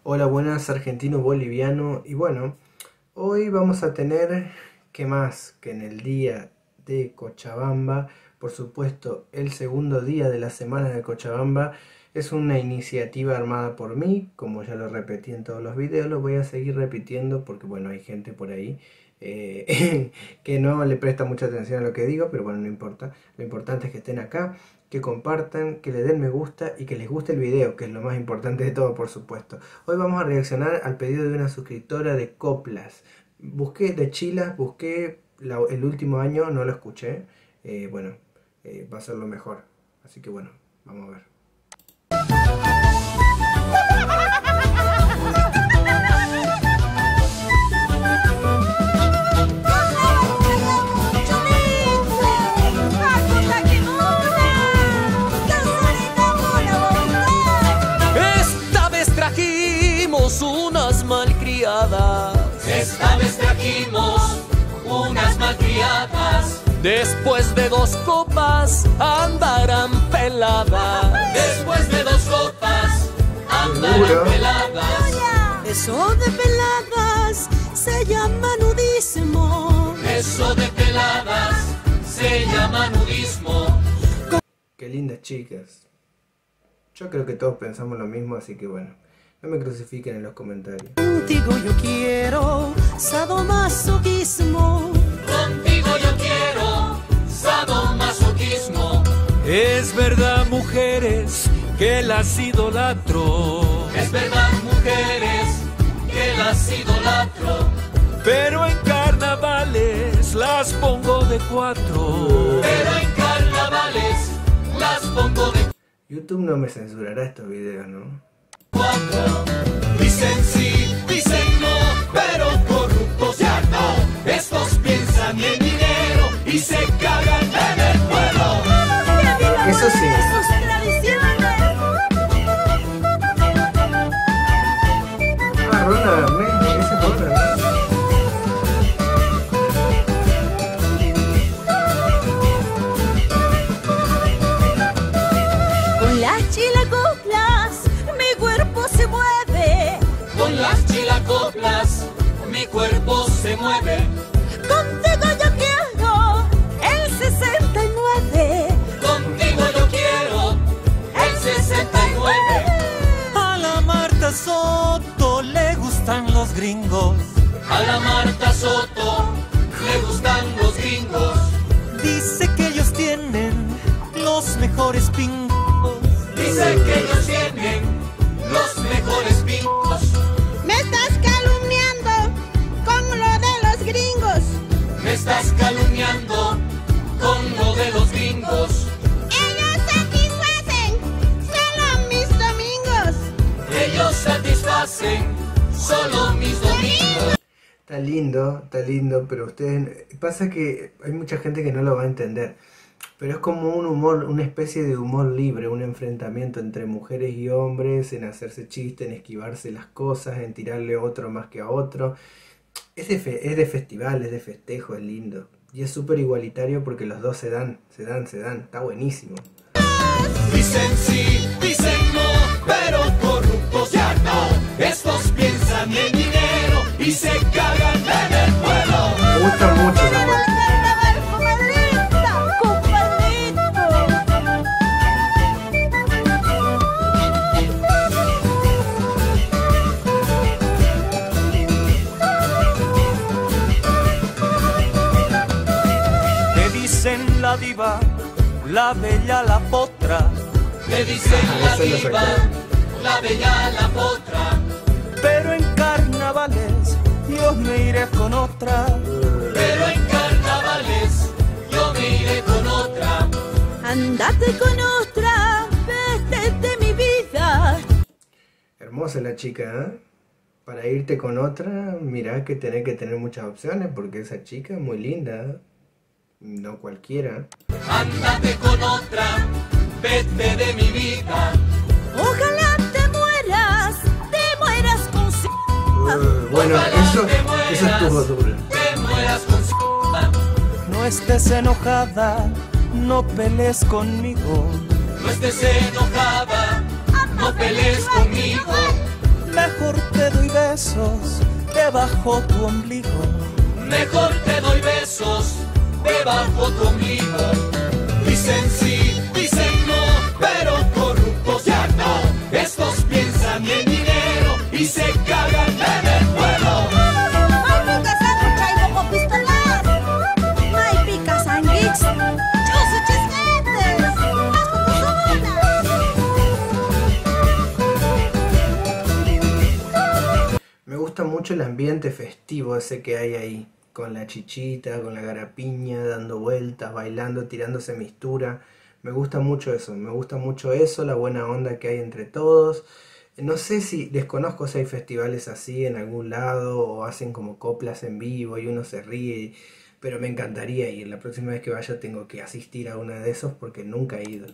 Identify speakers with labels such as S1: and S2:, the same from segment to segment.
S1: Hola, buenas, argentino boliviano. Y bueno, hoy vamos a tener, ¿qué más? Que en el día de Cochabamba, por supuesto, el segundo día de la semana de Cochabamba, es una iniciativa armada por mí. Como ya lo repetí en todos los videos, lo voy a seguir repitiendo porque, bueno, hay gente por ahí que no le presta mucha atención a lo que digo, pero bueno, no importa. Lo importante es que estén acá, que compartan, que le den me gusta y que les guste el video, que es lo más importante de todo, por supuesto. Hoy vamos a reaccionar al pedido de una suscriptora de coplas. Busqué de Chilas, busqué el último año, no lo escuché. Bueno, va a ser lo mejor. Así que bueno, vamos a ver.
S2: Unas malcriadas.
S3: Esta vez trajimos unas malcriadas.
S2: Después de 2 copas andarán peladas.
S3: Después de 2 copas andarán peladas.
S4: Eso de peladas se llama nudismo.
S3: Eso de peladas se llama nudismo.
S1: Qué lindas chicas. Yo creo que todos pensamos lo mismo, así que bueno, no me crucifiquen en los comentarios.
S4: Contigo yo quiero sadomasoquismo.
S3: Contigo yo quiero sadomasoquismo.
S2: Es verdad, mujeres, que las idolatro.
S3: Es verdad, mujeres, que las idolatro.
S2: Pero en carnavales las pongo de 4.
S3: Pero en carnavales las pongo de 4.
S1: YouTube no me censurará estos videos, ¿no?
S3: Dicen sí, dicen no, pero corruptos ya no. Estos piensan en dinero y se cagan en el pueblo.
S1: Eso sí. Ah, Rona, ese es Rona.
S4: Con las chilacoplas mi cuerpo se mueve.
S3: Con las chilacoplas mi cuerpo se mueve.
S4: Contigo yo quiero el 69.
S3: Contigo yo quiero el 69.
S2: A la Marta Soto le gustan los gringos.
S3: A la Marta Soto le gustan los gringos.
S2: Dice que ellos tienen los mejores pingos.
S3: Dice que ellos tienen los mejores pingos.
S4: Me estás calumniando con lo de los gringos.
S3: Me estás calumniando con lo de los gringos.
S4: Ellos satisfacen solo mis domingos.
S3: Ellos satisfacen solo mis domingos.
S1: Está lindo, pero ustedes... Pasa que hay mucha gente que no lo va a entender. Pero es como un humor, una especie de humor libre, un enfrentamiento entre mujeres y hombres, en hacerse chiste, en esquivarse las cosas, en tirarle otro más que a otro. Es de festival, es de festejo, es lindo. Y es súper igualitario porque los dos se dan, está buenísimo.
S3: Dicen sí, dicen no, pero corruptos ya no. Estos piensan en dinero y se cagan en el pueblo.
S1: Me gusta mucho la parte.
S2: La diva, la bella, la potra.
S3: Me dicen la diva, la bella, la potra.
S2: Pero en carnavales yo me iré con otra.
S3: Pero en carnavales yo me iré con otra.
S4: Andate con otra, vete de mi vida.
S1: Hermosa la chica, ¿eh? Para irte con otra, mirá que tenés que tener muchas opciones porque esa chica es muy linda, ¿eh? No cualquiera.
S3: Ándate con otra, vete de mi vida.
S4: Ojalá te mueras con
S1: bueno,
S3: Ojalá
S1: eso estuvo duro.
S3: Te mueras con
S2: No estés enojada, no pelees conmigo.
S3: No estés enojada, no pelees conmigo.
S2: Mejor besos debajo tu ombligo.
S3: Mejor te doy besos debajo tu ombligo. Dicen sí, dicen no, pero corruptos ya no. Estos piensan en dinero y se cagan en el vuelo.
S1: Me gusta mucho el ambiente festivo ese que hay ahí, con la chichita, con la garapiña, dando vueltas, bailando, tirándose mistura. Me gusta mucho eso, la buena onda que hay entre todos. No sé si, desconozco si hay festivales así en algún lado o hacen como coplas en vivo y uno se ríe, pero me encantaría ir. La próxima vez que vaya tengo que asistir a uno de esos porque nunca he ido.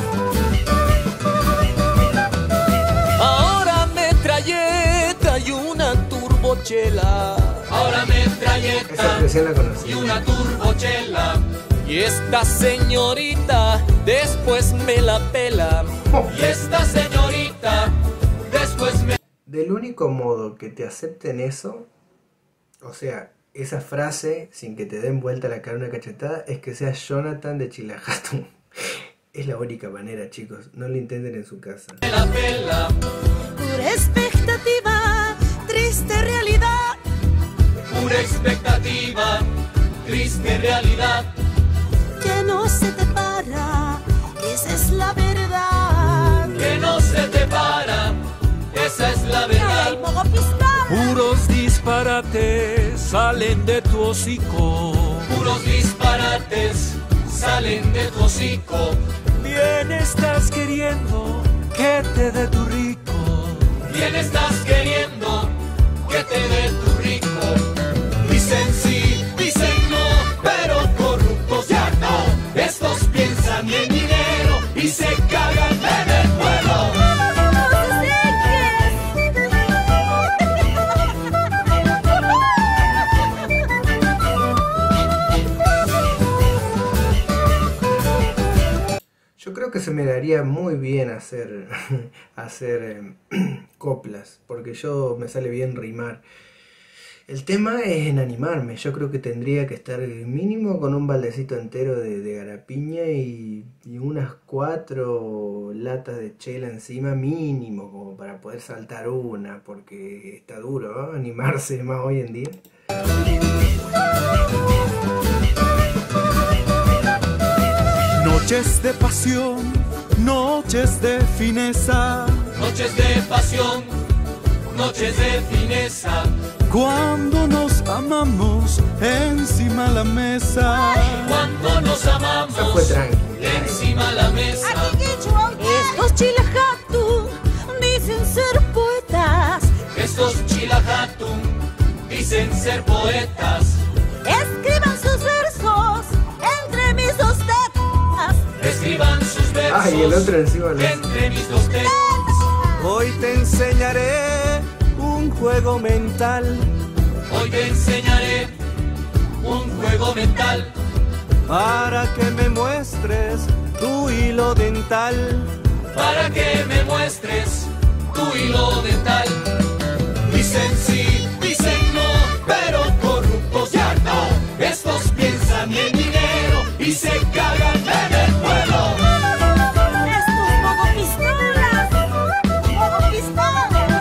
S2: Ahora metralleta y una turbochela.
S3: Ahora metralleta
S1: Esa expresión la conocí.
S3: y una turbochela.
S2: Y esta señorita después me la pela.
S3: Y esta señorita después me...
S1: Del único modo que te acepten eso, o sea, esa frase sin que te den vuelta la cara una cachetada, es que sea Jonathan de Chilajatu. Es la única manera, chicos, no lo intenten en su casa.
S3: la pela.
S4: Pura expectativa, triste realidad.
S3: Pura expectativa, triste realidad.
S4: Que no se te para, esa es la verdad.
S3: Que no se te para, esa es la
S4: Ay,
S3: verdad.
S4: mogo pistola.
S2: Puros disparates salen de tu hocico.
S3: Puros disparates salen de tu hocico.
S2: Bien estás queriendo que te dé tu rico.
S3: Bien estás queriendo que te dé tu rico. Dicen sí, dicen no, pero corruptos ya no. Estos piensan en dinero y se cagan en el vuelo.
S1: Yo creo que se me daría muy bien hacer coplas, porque yo me sale bien rimar. El tema es en animarme. Yo creo que tendría que estar mínimo con un baldecito entero de garapiña y unas 4 latas de chela encima mínimo, como para poder saltar una, porque está duro, ¿no? Animarse más hoy en día.
S2: Noches de pasión, noches de fineza.
S3: Noches de pasión, noches de fineza.
S2: Cuando nos amamos encima la mesa.
S3: Cuando nos
S1: Eso
S3: amamos
S1: fue tranqui.
S3: encima la mesa.
S4: Estos chilajatu dicen ser poetas.
S3: Estos chilajatum dicen ser poetas.
S4: Escriban sus versos entre mis dos tetas.
S3: Escriban sus versos
S1: Ah, y el otro encima lo hace.
S3: entre mis dos tetas.
S2: Hoy te enseñaré un juego mental
S3: Hoy te enseñaré un juego mental
S2: para que me muestres tu hilo dental.
S3: para que me muestres tu hilo dental. Dicen sí, dicen no, pero corruptos ya no. Estos piensan en dinero y se cagan en el vuelo.
S4: Estos mogo pistolas, mogo pistola,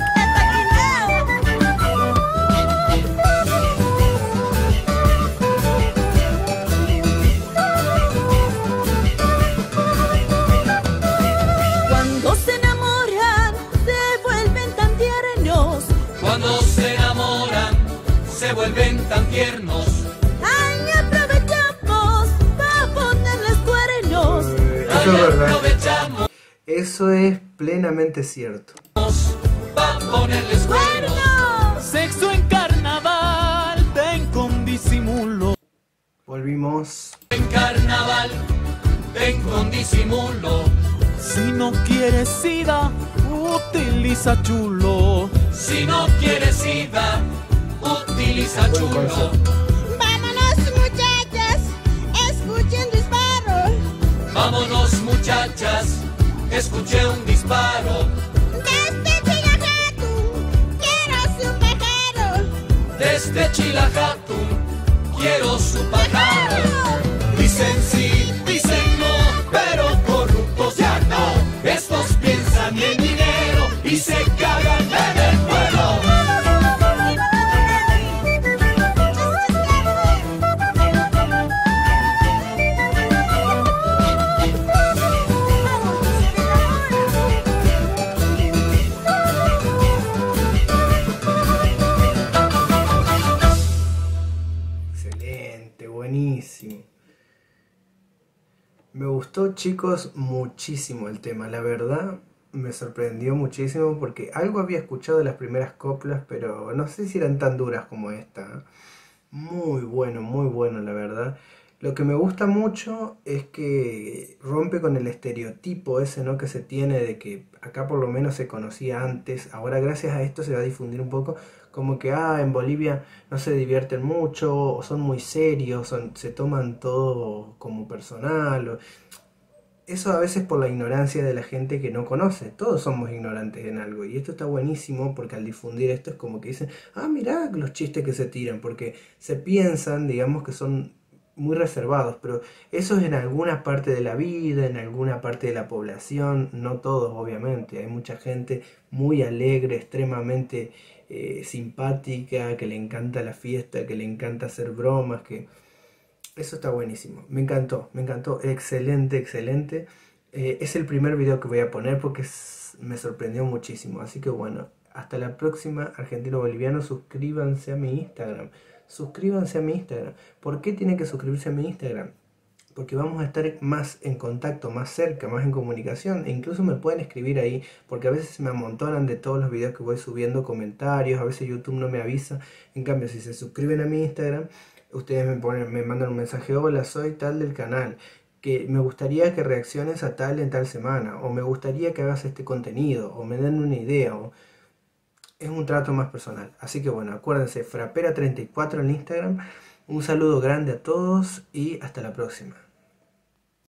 S4: cuando se enamoran se vuelven tan tiernos.
S3: Cuando se enamoran se vuelven tan tiernos.
S4: Ay, aprovechamos para ponerles cuernos.
S1: Eso es
S3: Ay,
S1: verdad.
S3: aprovechamos
S1: Eso es plenamente cierto.
S3: para ponerles cuernos.
S4: ¡Cuernos!
S2: Sexo en carnaval, ven con disimulo.
S1: Volvimos.
S3: En carnaval, ven con disimulo.
S2: Si no quieres sida, utiliza chulo.
S3: Si no quieres sida, utiliza
S1: Buen
S3: chulo.
S1: consejo.
S4: Vámonos, muchachas, escuchen disparo.
S3: Vámonos muchachas, escuché un disparo.
S4: Desde Chilajatu quiero
S3: de Chilajatún, quiero su pajar. Dicen sí, dicen no, pero corruptos ya no. Estos piensan en dinero y se cagan en el pueblo.
S1: Excelente, buenísimo. Me gustó, chicos, muchísimo el tema, la verdad me sorprendió muchísimo porque algo había escuchado de las primeras coplas, pero no sé si eran tan duras como esta, ¿eh? Muy bueno, la verdad. Lo que me gusta mucho es que rompe con el estereotipo ese, ¿no?, que se tiene de que acá por lo menos se conocía antes. Ahora gracias a esto se va a difundir un poco como que en Bolivia no se divierten mucho, o son muy serios, se toman todo como personal. Eso a veces por la ignorancia de la gente que no conoce. Todos somos ignorantes en algo. Y esto está buenísimo porque al difundir esto es como que dicen, mirá los chistes que se tiran. Porque se piensan, digamos, que son muy reservados. Pero eso es en alguna parte de la vida, en alguna parte de la población. No todos, obviamente. Hay mucha gente muy alegre, extremadamente simpática, que le encanta la fiesta, que le encanta hacer bromas, que... Eso está buenísimo, me encantó, excelente. Es el primer video que voy a poner porque me sorprendió muchísimo. Así que bueno, hasta la próxima, argentino boliviano. Suscríbanse a mi Instagram. ¿Por qué tienen que suscribirse a mi Instagram? Porque vamos a estar más en contacto, más cerca, más en comunicación. E incluso me pueden escribir ahí, porque a veces me amontonan de todos los videos que voy subiendo comentarios. A veces YouTube no me avisa. En cambio, si se suscriben a mi Instagram, ustedes me mandan un mensaje: hola, soy tal del canal, que me gustaría que reacciones a tal en tal semana, o me gustaría que hagas este contenido, o me den una idea, es un trato más personal. Así que bueno, acuérdense, Frapera34 en Instagram. Un saludo grande a todos y hasta la próxima.